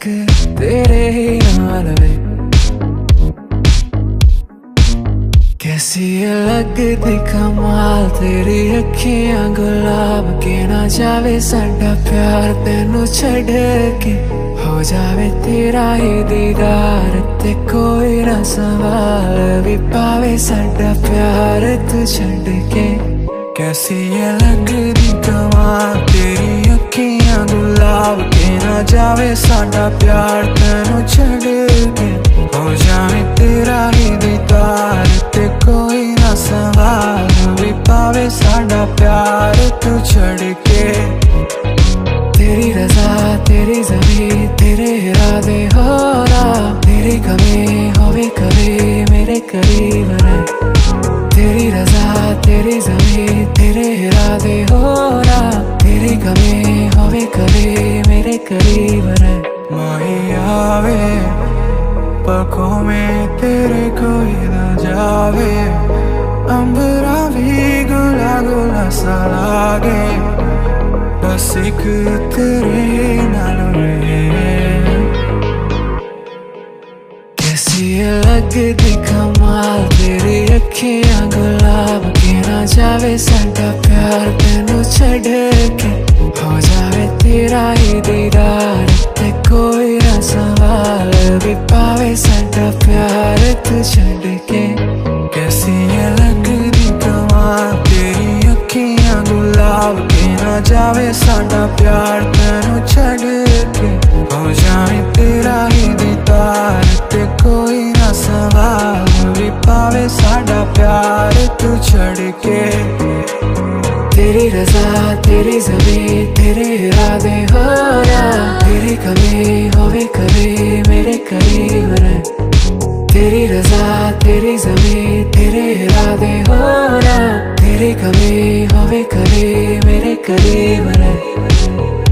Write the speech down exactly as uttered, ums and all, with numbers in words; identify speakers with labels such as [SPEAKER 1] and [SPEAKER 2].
[SPEAKER 1] तेरे ही नाल वे। कैसी लगदी कमाल तेरी अखियां गुलाब के, ना जावे साडा प्यार तेनू छड़ के, हो जावे तेरा ही दीदार ते कोई ना सवाल भी पावे साडा प्यार तू छड़ के। कैसी ये लगदी कमाल तेरी अखियां गुलाब के, ना जावे साडा प्यार तेनू छड़ के, हो जावे तेरा ही दीदार ते कोई ना सवाल भी पावे साडा प्यार तू छड़ के। तेरी रज़ा तेरी ज़मीं तेरे इरादे हो रहा, तेरी कमी होवे कभी मेरे करीब रहे। तेरी रज़ा तेरी ज़मीं तेरे इरादे हो रहा, तेरी कमी होवे कभी मेरे करीब रहे। माही आवे पलकों में तेरे कोई ना जावे, अंबरा भी गुला गुला सा लागे, बस एक तेरे नाल रहे। कैसी लगदी कमाल तेरी अखियां गुलाब के, ना जावे साडा प्यार तेनू छड़ के, हो जावे तेरा ही दीदार ते कोई ना सवाल भी पावे साडा प्यार तू छड़ के। कैसी लगदी कमाल तेरी अखियां गुलाब के, ना जावे साडा प्यार तेनू छड़ के, हो जावे तेरा ही दीदार ते कोई ना सवाल भी पावे साडा प्यार तू छड़ के। तेरी रज़ा तेरी ज़मीं तेरे इरादे हो रहा, तेरी कमी होवे कभी मेरे करीब रहे। तेरी रज़ा तेरी ज़मीं तेरे इरादे हो रहा, तेरी कमी होवे कभी मेरे करीब रहे।